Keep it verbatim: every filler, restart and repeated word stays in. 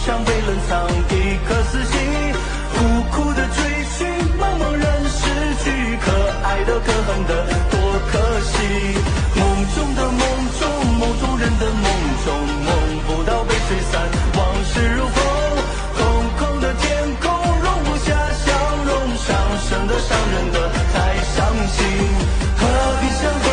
像被冷藏一颗死心，苦苦的追寻，茫茫然失去，可爱的可恨的多可惜。梦中的梦中，梦中人的梦中，梦不到被吹散，往事如风，空空的天空容不下笑容，伤神的伤人的太伤心，何必想